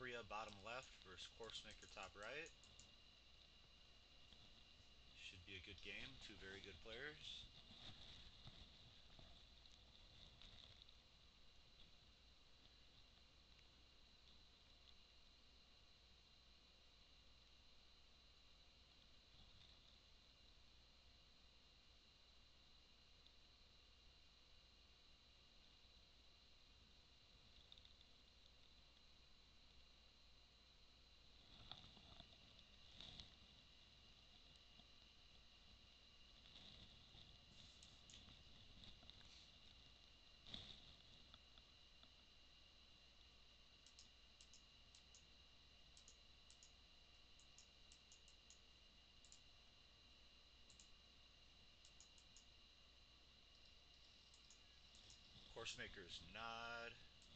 Cambria bottom left versus Coursemaker top right. Should be a good game. Two very good players. Coursemaker's nod.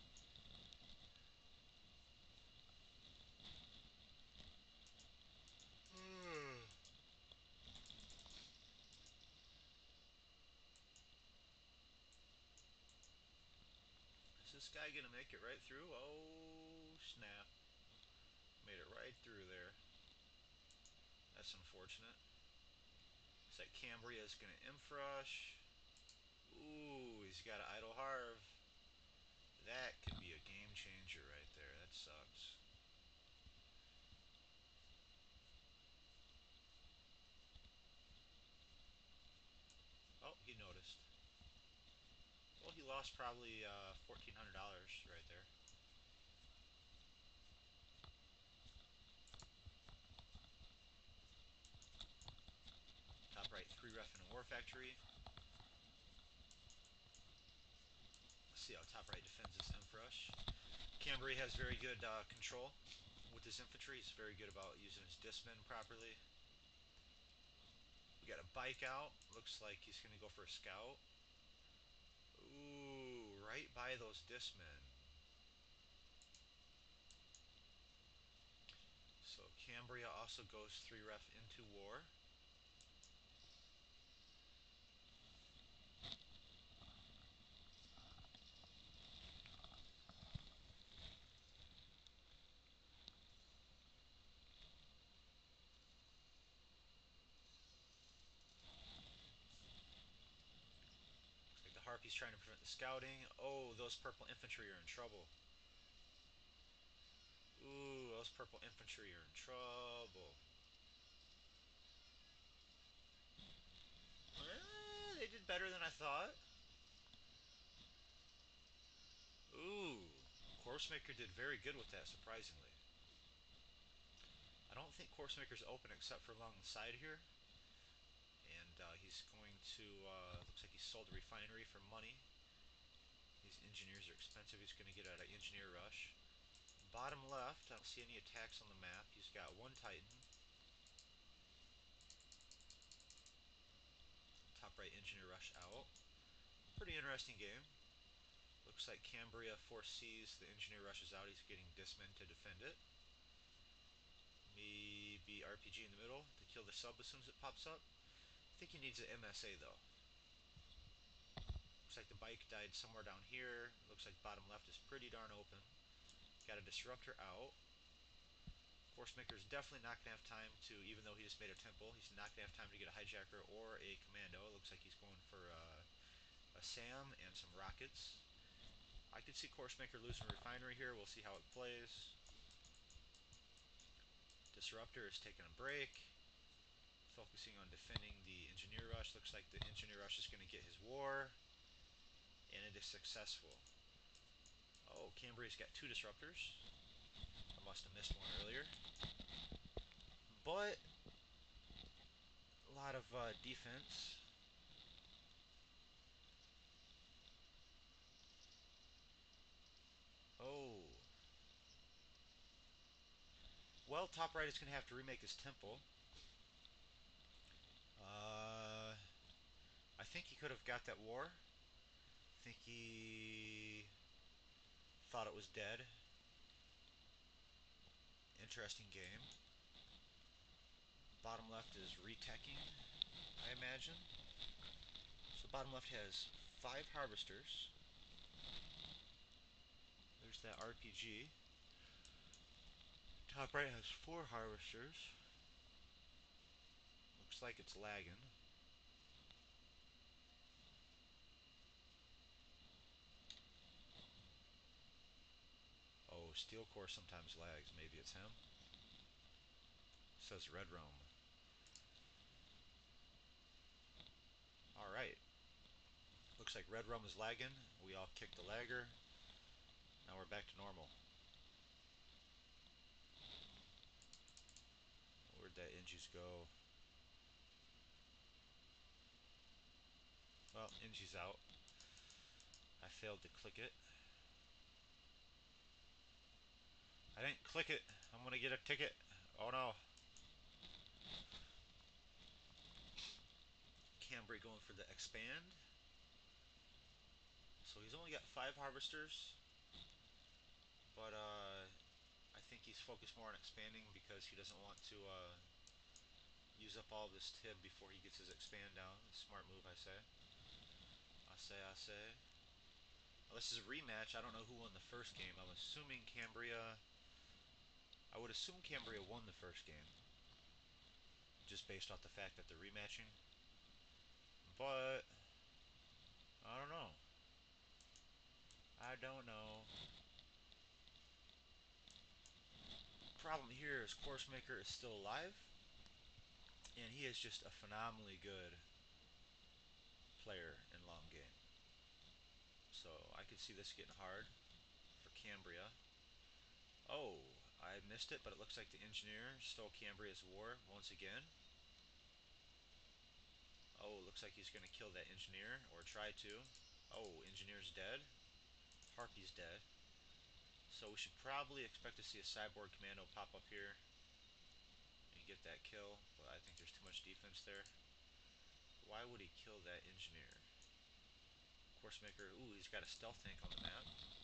Is this guy gonna make it right through? Oh snap. Made it right through there. That's unfortunate. Looks like Cambria is gonna infrush. Ooh, he's got an idle Harv. That could be a game changer right there. That sucks. Oh, he noticed. Well, he lost probably $1,400 right there. Top right, 3-ref in a War Factory. Let's see how top right defends this infrush. Cambria has very good control with his infantry. He's very good about using his discmen properly. We got a bike out. Looks like he's going to go for a scout. Ooh, right by those discmen. So Cambria also goes 3-ref into war. Looks like the Harpy's trying to prevent the scouting. Oh, those purple infantry are in trouble. Ooh, those purple infantry are in trouble. They did better than I thought. Ooh, Coursemaker did very good with that, surprisingly. I don't think Coursemaker's open except for along the side here. And he's going to, looks like he sold the refinery for money. These engineers are expensive. He's going to get out an engineer rush. Bottom left, I don't see any attacks on the map. He's got one Titan. Top right engineer rush out. Pretty interesting game. Looks like Cambria foresees the engineer rushes out. He's getting dismen to defend it. Maybe RPG in the middle to kill the sub as soon as it pops up. I think he needs an MSA though. Looks like the bike died somewhere down here. Looks like bottom left is pretty darn open. Got a disruptor out. Coursemaker's definitely not going to have time to, even though he just made a temple, he's not going to have time to get a hijacker or a commando. It looks like he's going for a SAM and some rockets. I could see Coursemaker losing a refinery here. We'll see how it plays. Disruptor is taking a break. Focusing on defending the engineer rush. Looks like the engineer rush is going to get his war. And it is successful. Oh, Cambria's got 2 disruptors. I must have missed one earlier. But a lot of defense. Oh. Well, top right is going to have to remake his temple. I think he could have got that war. I think he thought it was dead. Interesting game. Bottom left is reteching, I imagine. So bottom left has 5 harvesters. There's that RPG. Top right has 4 harvesters. Looks like it's lagging. Oh, steel core sometimes lags. Maybe it's him. Says red roam. Alright. Looks like red roam is lagging. We all kicked the lagger. Now we're back to normal. Where'd that Ingies go? Well, Ingies out. I failed to click it. I didn't click it. I'm gonna get a ticket. Oh no. Cambry going for the expand. So he's only got 5 harvesters. But I think he's focused more on expanding because he doesn't want to use up all of this tib before he gets his expand down. Smart move, I say. I say. Well, this is a rematch. I don't know who won the first game. I'm assuming Cambria. I would assume Cambria won the first game, just based off the fact that they're rematching. But I don't know. I don't know. Problem here is Coursemaker is still alive, and he is just a phenomenally good player in long game. So I could see this getting hard for Cambria. Oh, I missed it, but it looks like the engineer stole Cambria's war once again. Oh, looks like he's going to kill that engineer, or try to. Oh, engineer's dead. Harpy's dead. So we should probably expect to see a cyborg commando pop up here and get that kill, but I think there's too much defense there. Why would he kill that engineer? Coursemaker, ooh, he's got a stealth tank on the map.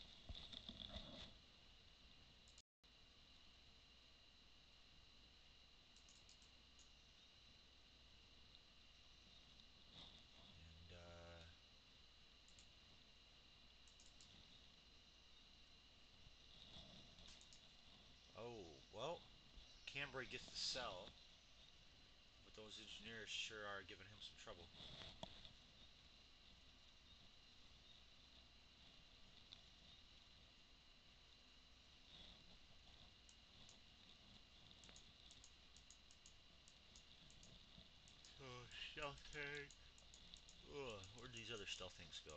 And, oh, well, Cambrai gets the cell, but those engineers sure are giving him some trouble. Oh, stealth tank. Ugh, where'd these other stealth tanks go?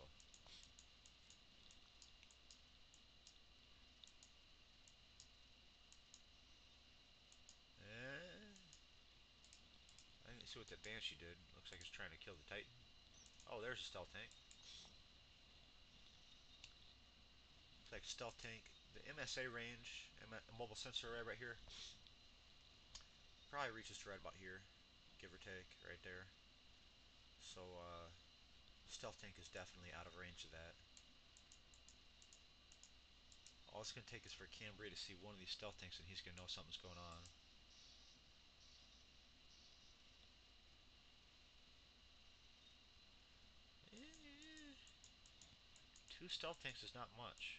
Eh, I didn't see what that Banshee did. Looks like it's trying to kill the Titan. Oh, there's a stealth tank. It's like stealth tank. The MSA range, mobile sensor array right here, probably reaches to right about here, give or take, right there. So, stealth tank is definitely out of range of that. All it's going to take is for Cambria to see one of these stealth tanks and he's going to know something's going on. Eh, 2 stealth tanks is not much.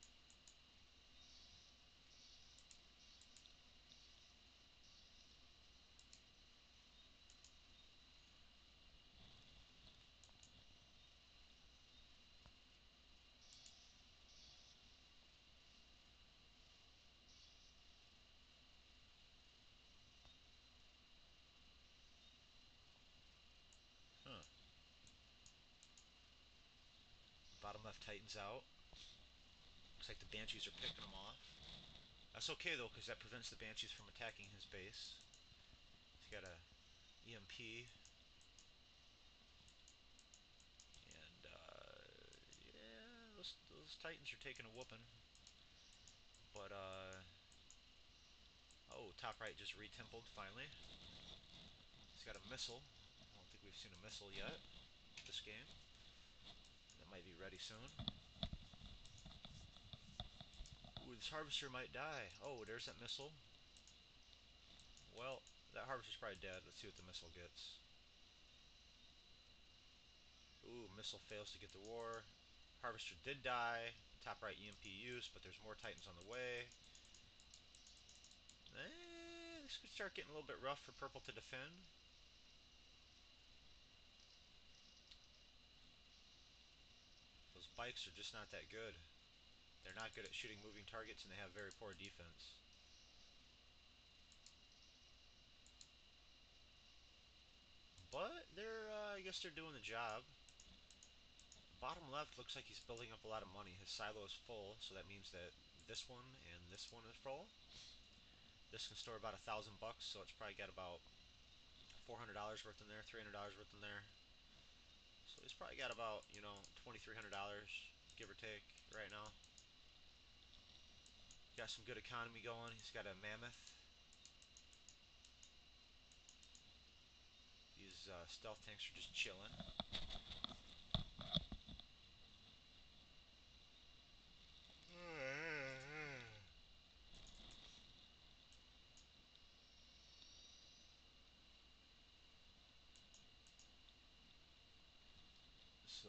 Huh. Bottom left Titan's out. Looks like the Banshees are picking them off. That's okay though, because that prevents the Banshees from attacking his base. He's got a EMP. And, yeah, those Titans are taking a whooping. But, oh, top right just retempled finally. He's got a missile. I don't think we've seen a missile yet this game. That might be ready soon. Ooh, this harvester might die. Oh, there's that missile. Well, that harvester's probably dead. Let's see what the missile gets. Ooh, missile fails to get the war. Harvester did die. Top right EMP used, but there's more Titans on the way. this could start getting a little bit rough for purple to defend. Those bikes are just not that good. They're not good at shooting moving targets, and they have very poor defense. But I guess they're doing the job. Bottom left looks like he's building up a lot of money. His silo is full, so that means that this one and this one is full. This can store about $1,000, so it's probably got about $400 worth in there, $300 worth in there. So he's probably got about, $2,300, give or take, right now. Got some good economy going. He's got a Mammoth. These stealth tanks are just chilling. So,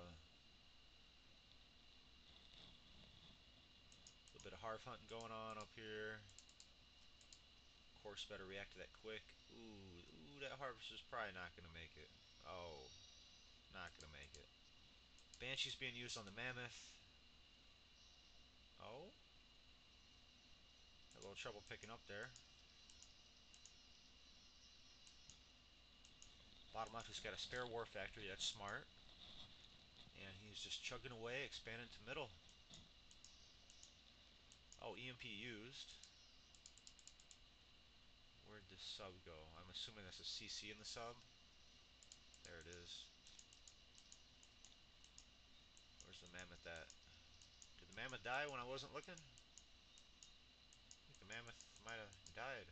a little bit of harv hunting going on up here. Of course, better react to that quick. Ooh, that harvester's probably not going to make it. Oh, not going to make it. Banshee's being used on the Mammoth. Oh, had a little trouble picking up there. Bottom left has got a spare war factory. That's smart. And he's just chugging away, expanding to middle. Oh, EMP used. Where'd this sub go? I'm assuming that's a CC in the sub. There it is. Where's the Mammoth at? Did the Mammoth die when I wasn't looking? I think the Mammoth might have died.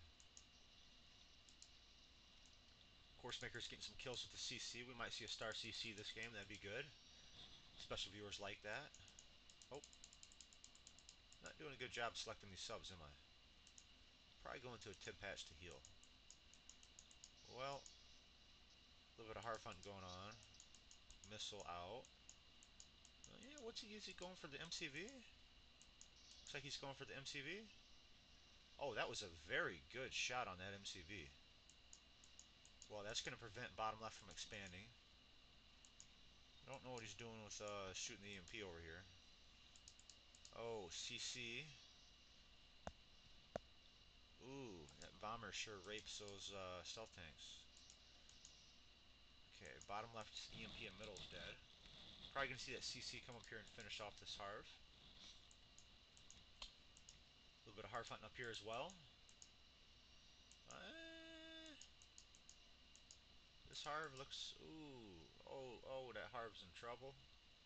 Coursemaker's getting some kills with the CC. We might see a star CC this game. That'd be good. Special viewers like that. Oh, not doing a good job selecting these subs, am I? Probably going to a tip patch to heal. Well, a little bit of harv hunt going on. Missile out. Yeah, what's he usually going for the MCV? Looks like he's going for the MCV. Oh, that was a very good shot on that MCV. Well, that's going to prevent bottom left from expanding. I don't know what he's doing with shooting the EMP over here. Oh, CC. Ooh, that bomber sure rapes those stealth tanks. Okay, bottom left EMP and middle is dead. Probably going to see that CC come up here and finish off this harv. A little bit of harv hunting up here as well. This harv looks... Ooh. Oh, that harv's in trouble.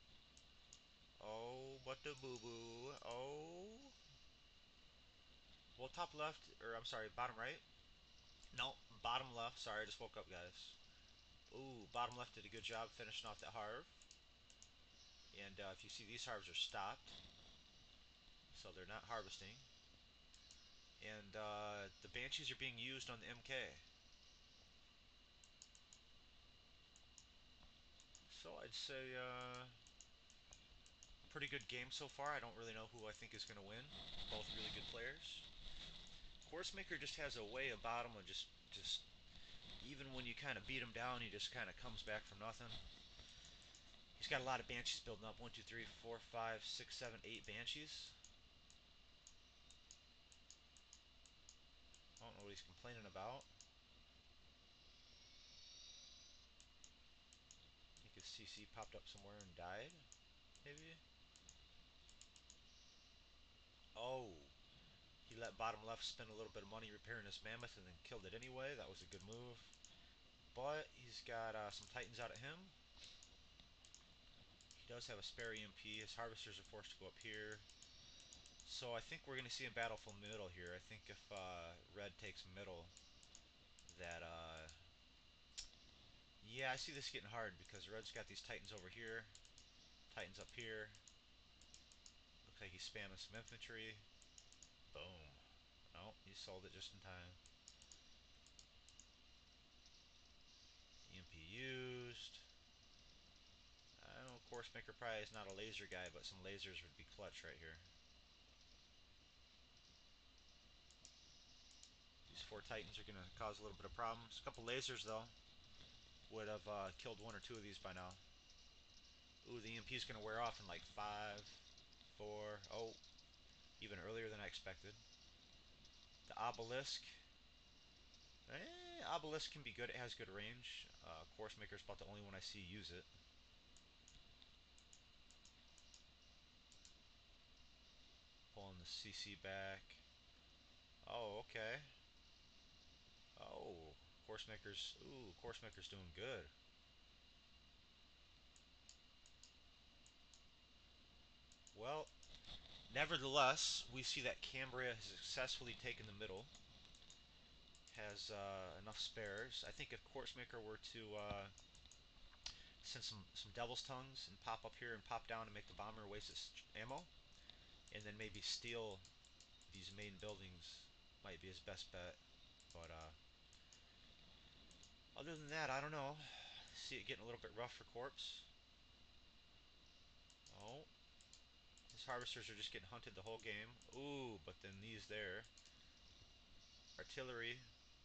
Oh, but the boo-boo. Oh. Well, top left, or I'm sorry, bottom right. No, bottom left. Sorry, I just woke up, guys. Ooh, bottom left did a good job finishing off that harv. And if you see, these harvs are stopped. So they're not harvesting. And the Banshees are being used on the MK. So I'd say pretty good game so far. I don't really know who I think is going to win. Both really good players. Coursemaker just has a way about him of just even when you kind of beat him down, he just kind of comes back from nothing. He's got a lot of Banshees building up. 1, 2, 3, 4, 5, 6, 7, 8 Banshees. I don't know what he's complaining about. I think his CC popped up somewhere and died, maybe? Oh, he let bottom left spend a little bit of money repairing his Mammoth and then killed it anyway. That was a good move. But he's got some Titans out at him. He does have a spare EMP. His Harvesters are forced to go up here. So I think we're going to see him battle from middle here. I think if red takes middle, that yeah, I see this getting hard because red's got these Titans over here, Titans up here. Looks like he's spamming some infantry. Boom. Oh, he sold it just in time. EMP used. I know Coursemaker probably is not a laser guy, but some lasers would be clutch right here. These 4 Titans are going to cause a little bit of problems. A couple lasers, though, would have killed 1 or 2 of these by now. Ooh, the EMP is going to wear off in like 5, 4, oh, even earlier than I expected. The Obelisk. Obelisk can be good. It has good range. Course Maker's about the only one I see use it. Pulling the CC back. Oh, okay. Oh, Course Maker's. Ooh, Course Maker's doing good. Well, nevertheless, we see that Cambria has successfully taken the middle. Has enough spares. I think if Course Maker were to send some Devil's Tongues and pop up here and pop down and make the bomber waste its ammo, and then maybe steal these main buildings, might be his best bet. But other than that, I don't know. See it getting a little bit rough for Corpse. Oh, his harvesters are just getting hunted the whole game. Ooh, but then these there. Artillery.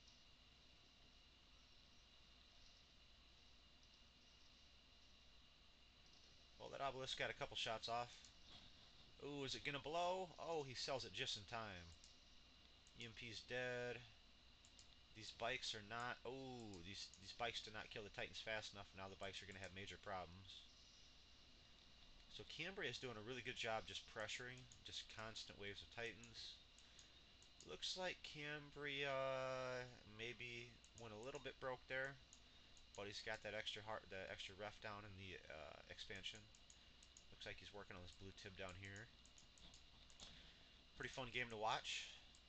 Well, that obelisk got a couple shots off. Ooh, is it gonna blow? Oh, he sells it just in time. EMP's dead. These bikes are not. Oh, these bikes do not kill the Titans fast enough. Now the bikes are gonna have major problems. So Cambria is doing a really good job just pressuring, just constant waves of Titans. Looks like Cambria maybe went a little bit broke there, but he's got that extra heart, that extra ref down in the expansion. Looks like he's working on this blue tib down here. Pretty fun game to watch.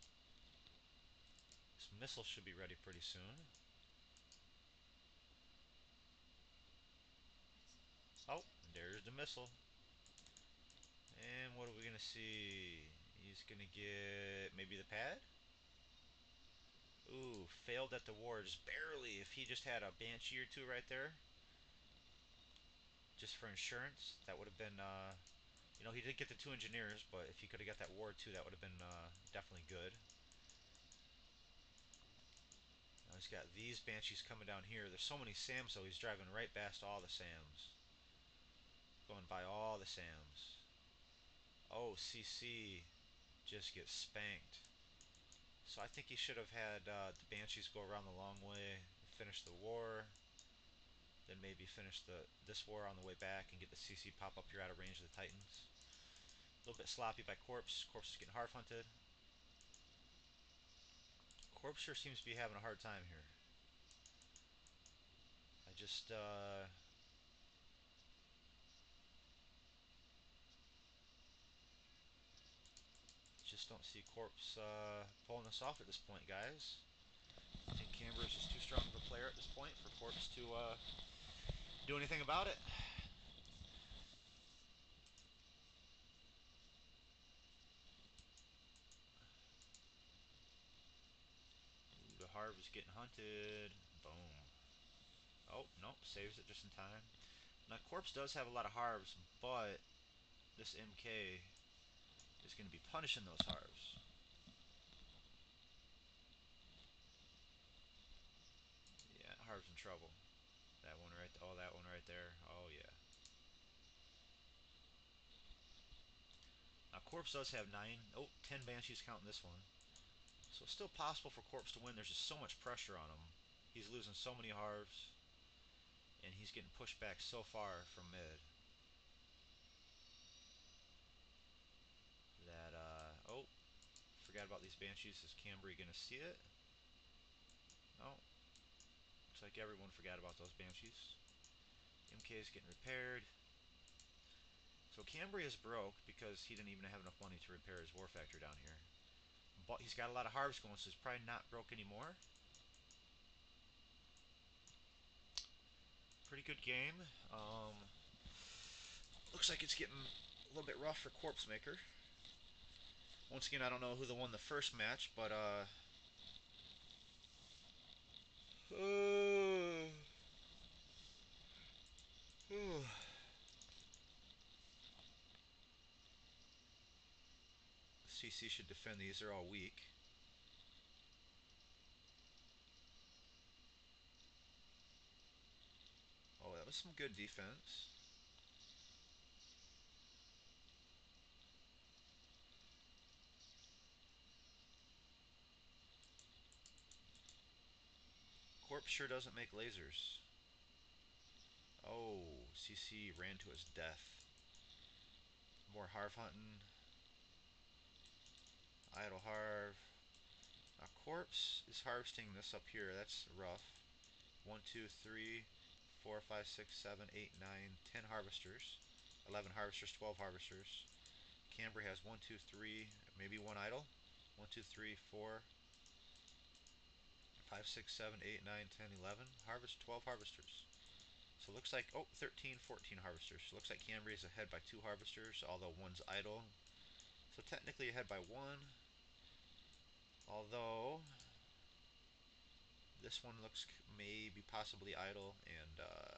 This missile should be ready pretty soon. Oh, there's the missile. And what are we gonna see? He's gonna get maybe the pad? Ooh, failed at the war just barely. If he just had a Banshee or 2 right there, just for insurance, that would have been, you know, he did get the 2 engineers, but if he could have got that war too, that would have been definitely good. Now he's got these Banshees coming down here. There's so many SAMs, though, he's driving right past all the SAMs. Going by all the SAMs. Oh, CC just gets spanked. So I think he should have had the Banshees go around the long way, finish the war, then maybe finish this war on the way back and get the CC pop up here out of range of the Titans. A little bit sloppy by Corpse. Corpse is getting harf hunted. Corpse sure seems to be having a hard time here. I just don't see Corpse pulling this off at this point, guys. I think Camber is just too strong of a player at this point for Corpse to do anything about it. Ooh, the Harv is getting hunted. Boom. Oh, nope, saves it just in time. Now, Corpse does have a lot of Harvs, but this MK is going to be punishing those Harvs. Yeah, Harv's in trouble. That one right, oh, that one right there. Oh, yeah. Now, Corpse does have 9, oh, 10 Banshees counting this one. So it's still possible for Corpse to win. There's just so much pressure on him. He's losing so many Harvs, and he's getting pushed back so far from mid. That, oh, forgot about these Banshees. Is Cambry going to see it? Oh, looks like everyone forgot about those Banshees. MK is getting repaired. So Cambry is broke because he didn't even have enough money to repair his War Factor down here. But he's got a lot of Harvs going, so he's probably not broke anymore. Pretty good game. Looks like it's getting a little bit rough for Corpse Maker. Once again, I don't know who won the first match, but CC should defend these. They're all weak. was some good defense. Corpse sure doesn't make lasers. Oh, CC ran to his death. More Harv hunting. Idle Harv. Now Corpse is harvesting this up here. That's rough. 1, 2, 3, 4, 5, 6, 7, 8, 9, 10 harvesters. 11 harvesters, 12 harvesters. Cambry has 1, 2, 3, maybe one idle. 1, 2, 3, 4, 5, 6, 7, 8, 9, 10, 11. Harvest 12 harvesters. So it looks like, oh, 13, 14 harvesters. So it looks like Cambry is ahead by 2 harvesters, although one's idle. So technically ahead by 1. Although, this one looks maybe possibly idle, and,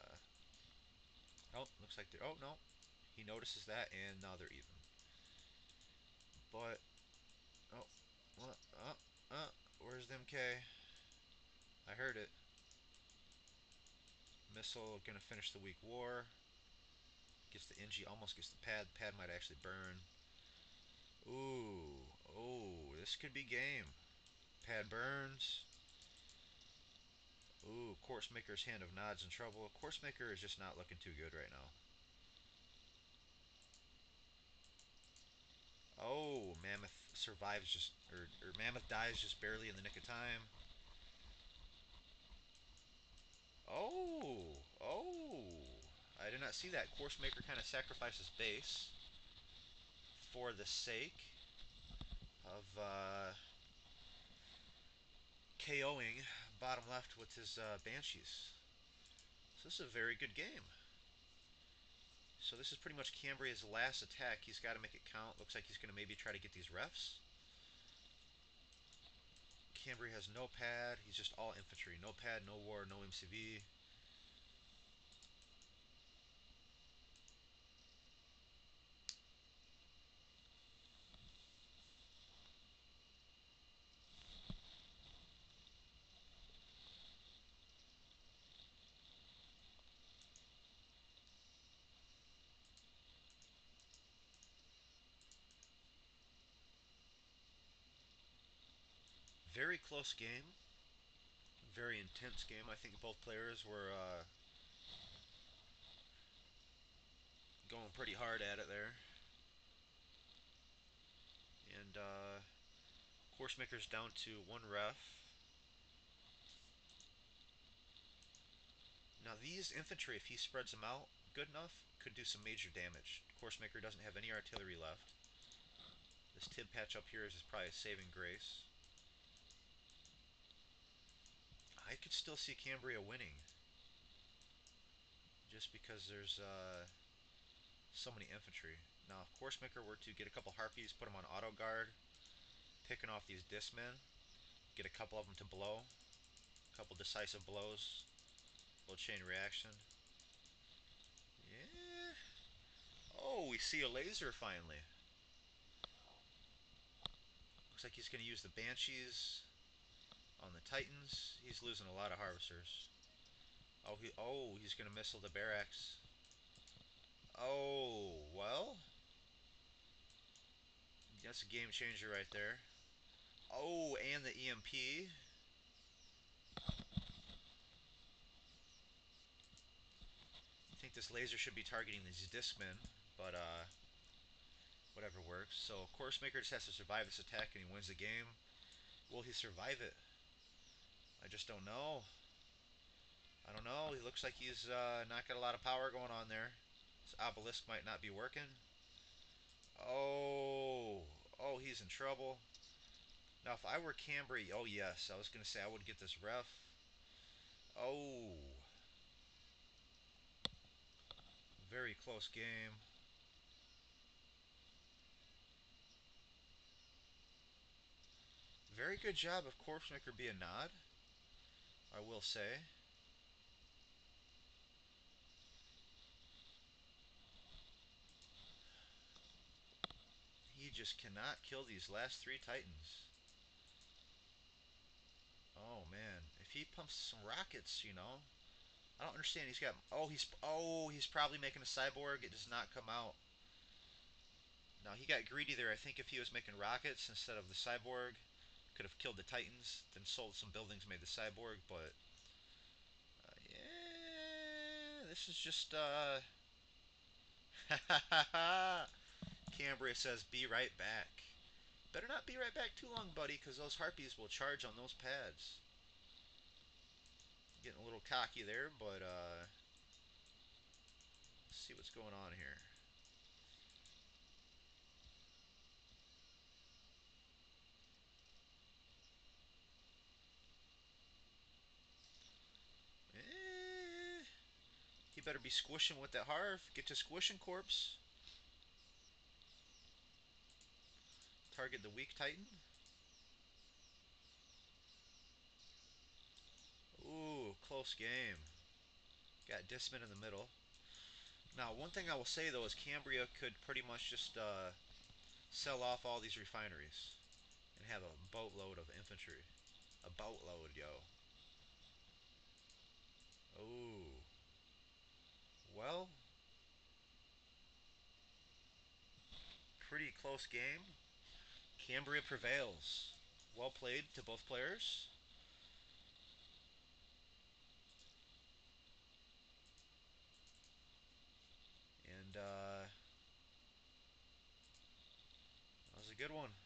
oh, looks like they're, oh, no. He notices that, and now they're even. But, oh, what, where's the MK? I heard it. Missile gonna finish the weak war. Gets the NG, almost gets the pad. Pad might actually burn. Ooh, oh, this could be game. Pad burns. Ooh, Coursemaker's Hand of Nod's in trouble. Coursemaker is just not looking too good right now. Oh, Mammoth survives just, or Mammoth dies just barely in the nick of time. Oh, oh, I did not see that. Coursemaker kind of sacrifices base for the sake of KOing bottom left with his Banshees. So this is a very good game. So this is pretty much Cambria's last attack. He's got to make it count. Looks like he's going to maybe try to get these refs. Cambria has no pad. He's just all infantry. No pad, no war, no MCV. Very close game. Very intense game. I think both players were going pretty hard at it there. And Coursemaker's down to one ref. Now these infantry, if he spreads them out good enough, could do some major damage. Coursemaker doesn't have any artillery left. This Tib patch up here is probably a saving grace. I could still see Cambria winning. Just because there's so many infantry. Now if Coursemaker were to get a couple Harpies, put them on auto guard, picking off these Discmen, get a couple of them to blow, a couple decisive blows, little chain reaction. Yeah. Oh, we see a laser finally. Looks like he's going to use the Banshees on the Titans. He's losing a lot of harvesters. He's going to missile the barracks. Oh, well, that's a game changer right there. Oh, and the EMP. I think this laser should be targeting these Discmen, but whatever works. So Coursemaker just has to survive this attack and he wins the game. Will he survive it? I just don't know. I don't know. He looks like he's not got a lot of power going on there. This obelisk might not be working. Oh, oh, he's in trouble. Now, if I were Cambry, oh yes, I was gonna say I would get this ref. Oh, very close game. Very good job of Corpsemaker being Nod, I will say. He just cannot kill these last 3 Titans. Oh man, if he pumps some rockets, you know, I don't understand. He's got. He's probably making a cyborg. It does not come out. Now he got greedy there. I think if he was making rockets instead of the cyborg, could have killed the Titans, then sold some buildings, made the cyborg. But yeah, this is just. Cambria says, "Be right back." Better not be right back too long, buddy, because those harpies will charge on those pads. Getting a little cocky there, but let's see what's going on here. Eh, he better be squishing with that Harv. Get to squishing, corpse. Target the weak Titan. Ooh, close game. Got Discman in the middle. Now, one thing I will say though is Cambria could pretty much just sell off all these refineries and have a boatload of infantry. A boatload, yo. Oh, well, pretty close game. Cambria prevails. Well played to both players. And that was a good one.